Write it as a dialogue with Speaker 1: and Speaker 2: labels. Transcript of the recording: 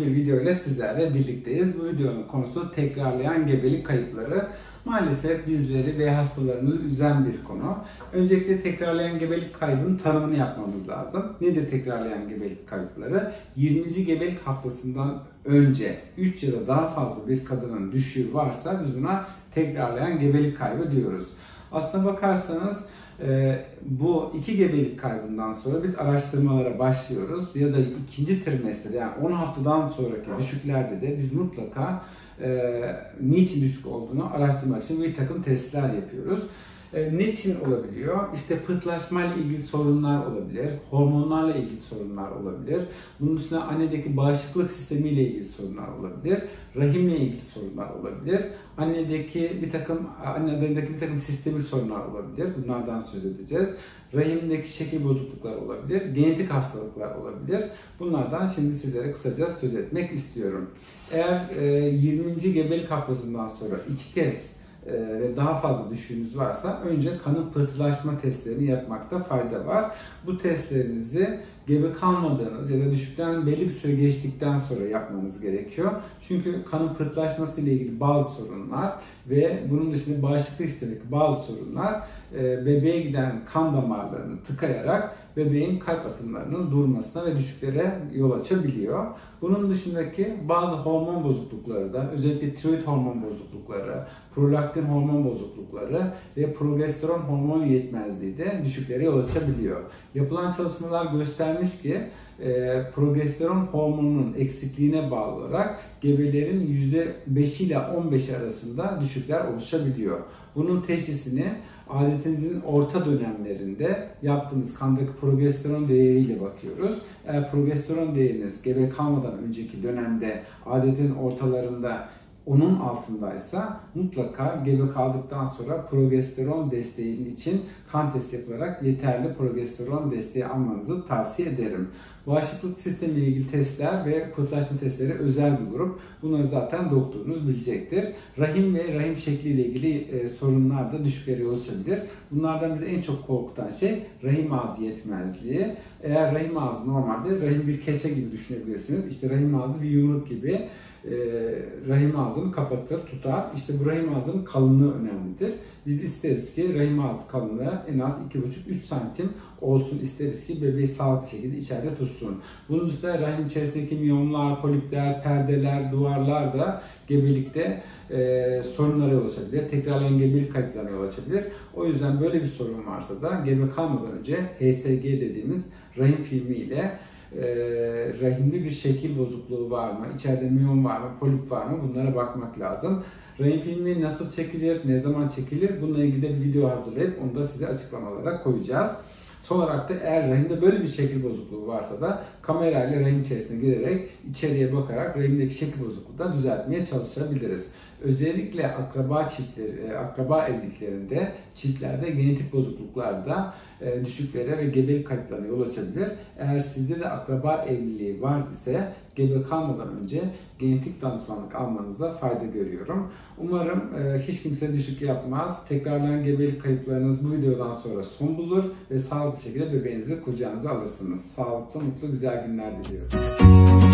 Speaker 1: bir video ile sizlerle birlikteyiz. Bu videonun konusu tekrarlayan gebelik kayıpları. Maalesef bizleri ve hastalarımızı üzen bir konu. Öncelikle tekrarlayan gebelik kaybının tanımını yapmamız lazım. Nedir tekrarlayan gebelik kayıpları? 20. gebelik haftasından önce 3 ya da daha fazla bir kadının düşüğü varsa biz buna tekrarlayan gebelik kaybı diyoruz. Aslına bakarsanız bu 2 gebelik kaybından sonra biz araştırmalara başlıyoruz ya da ikinci trimester, yani 10 haftadan sonraki düşüklerde de biz mutlaka niçin düşük olduğunu araştırmak için bir takım testler yapıyoruz. Niçin olabiliyor? İşte pıhtılaşmayla ilgili sorunlar olabilir, hormonlarla ilgili sorunlar olabilir. Bunun dışında annedeki bağışıklık sistemiyle ilgili sorunlar olabilir, rahimle ilgili sorunlar olabilir. Annedeki bir takım sistemik sorunlar olabilir. Bunlardan söz edeceğiz. Rahimdeki şekil bozukluklar olabilir, genetik hastalıklar olabilir. Bunlardan şimdi sizlere kısaca söz etmek istiyorum. Eğer 20. gebelik haftasından sonra 2 kez ve daha fazla düşüğünüz varsa önce kanın pıhtılaşma testlerini yapmakta fayda var. Bu testlerinizi gebe kalmadığınız ya da düşükten belli bir süre geçtikten sonra yapmanız gerekiyor. Çünkü kanın pıhtılaşması ile ilgili bazı sorunlar ve bunun dışında bağışıklık sistemindeki bazı sorunlar bebeğe giden kan damarlarını tıkayarak bebeğin kalp atımlarının durmasına ve düşüklere yol açabiliyor. Bunun dışındaki bazı hormon bozuklukları da, özellikle tiroid hormon bozuklukları, prolaktin hormon bozuklukları ve progesteron hormon yetmezliği de düşüklere yol açabiliyor. Yapılan çalışmalar göstermiş ki progesteron hormonunun eksikliğine bağlı olarak gebelerin %5 ile 15 arasında düşükler oluşabiliyor. Bunun teşhisini adetinizin orta dönemlerinde yaptığımız kandaki progesteron değeriyle bakıyoruz. Eğer progesteron değeriniz gebe kalmadan önceki dönemde adetin ortalarında onun altındaysa mutlaka gebe kaldıktan sonra progesteron desteği için kan testi yapılarak yeterli progesteron desteği almanızı tavsiye ederim. Bağışıklık sistemiyle ilgili testler ve pıhtılaşma testleri özel bir grup. Bunları zaten doktorunuz bilecektir. Rahim ve rahim şekliyle ilgili sorunlar da düşüklere yol açabilir. Bunlardan bizi en çok korkutan şey rahim ağzı yetmezliği. Eğer rahim ağzı normalde rahim bir kese gibi düşünebilirsiniz. İşte rahim ağzı bir yumruk gibi. Rahim ağzını kapatır, tutar. İşte bu rahim ağzının kalınlığı önemlidir. Biz isteriz ki rahim ağzı kalınlığı en az 2,5-3 santim olsun isteriz ki bebeği sağlıklı şekilde içeride tutsun. Bunun dışında rahim içerisindeki miyomlar, polipler, perdeler, duvarlar da gebelikte sorunlara yol açabilir. Tekrarlayan gebelik kayıplarına yol açabilir. O yüzden böyle bir sorun varsa da gebe kalmadan önce HSG dediğimiz rahim filmi ile rahimde bir şekil bozukluğu var mı, içeride miyom var mı, polip var mı, bunlara bakmak lazım. Rahim filmi nasıl çekilir, ne zaman çekilir, bununla ilgili de bir video hazırlayıp onu da size açıklamalara koyacağız. Son olarak da eğer rahimde böyle bir şekil bozukluğu varsa da kamerayla rahim içerisine girerek içeriye bakarak rahimdeki şekil bozukluğu da düzeltmeye çalışabiliriz. Özellikle akraba evliliklerinde, çiftlerde genetik bozukluklarda düşüklere ve gebelik kayıplarına yol açabilir. Eğer sizde de akraba evliliği var ise gebe kalmadan önce genetik danışmanlık almanızda fayda görüyorum. Umarım hiç kimse düşük yapmaz. Tekrarlayan gebelik kayıplarınız bu videodan sonra son bulur ve sağlıklı şekilde bebeğinizi kucağınıza alırsınız. Sağlıklı, mutlu, güzel günler diliyorum.